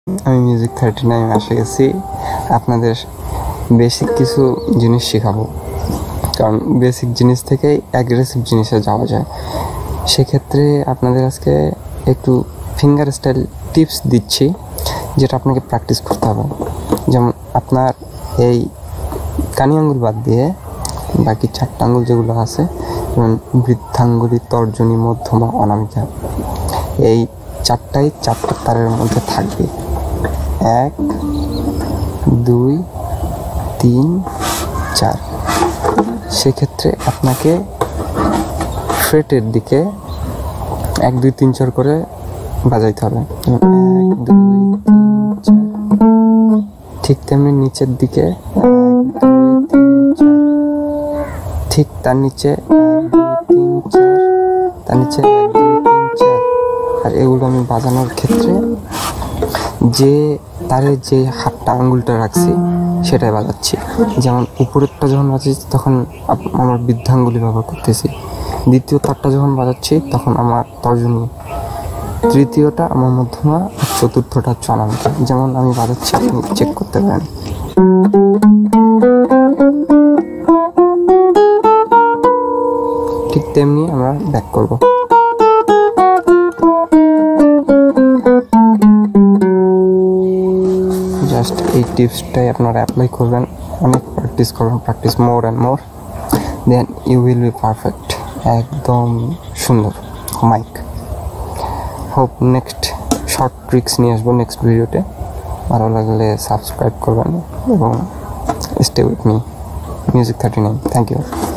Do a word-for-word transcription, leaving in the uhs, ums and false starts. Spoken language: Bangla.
আমি মিউজিক থার্টি নাইন আসে গেছি আপনাদের বেসিক কিছু জিনিস শেখাবো, কারণ বেসিক জিনিস থেকেই অ্যাগ্রেসিভ জিনিসে যাওয়া যায়। সেক্ষেত্রে আপনাদের আজকে একটু ফিঙ্গার স্টাইল টিপস দিচ্ছি, যেটা আপনাকে প্র্যাকটিস করতে হবে। যেমন আপনার এই কানি আঙ্গুল বাদ দিয়ে বাকি চারটা আঙ্গুল যেগুলো আছে, যেমন বৃদ্ধাঙ্গুলি, তর্জনী, মধ্যমা, অনামিকা, এই চারটাই চারটা তারের মধ্যে থাকবে। এক, দুই, তিন, চার। সেক্ষেত্রে আপনাকে ফ্রেটের দিকে এক, দুই, তিন, চার করে বাজাইতে হবে। এক, দুই, তিন, চার। ঠিক তেমনি নিচের দিকে এক, দুই, তিন, চার। ঠিক তার নিচে এক, দুই, তিন, চার। তার নিচে এক, দুই, তিন, চার। আর এগুলো আমি বাজানোর ক্ষেত্রে যে তারে যে হাতটা আঙ্গুলটা রাখছি সেটাই বাজাচ্ছি। যেমন উপরেরটা যখন বাজাচ্ছি তখন আমার বৃদ্ধাঙ্গুলি ব্যবহার করতেছি, দ্বিতীয় তারটা যখন বাজাচ্ছি তখন আমার তর্জনী, তৃতীয়টা আমার মধ্যমা, চতুর্থটা হচ্ছে অনামিকা। যেমন আমি বাজাচ্ছি, আপনি চেক করতে পারেন। ঠিক তেমনি আমরা ব্যাক করব। জাস্ট এই টিপসটাই আপনারা অ্যাপ্লাই করবেন, অনেক প্র্যাকটিস করবেন, practice more and more, then you will be perfect. একদম সুন্দর mic. Hope next short tricks নিয়ে আসবো নেক্সট ভিডিওতে। ভালো লাগলে সাবস্ক্রাইব করবেন এবং stay with me, music thirty nine. Thank you.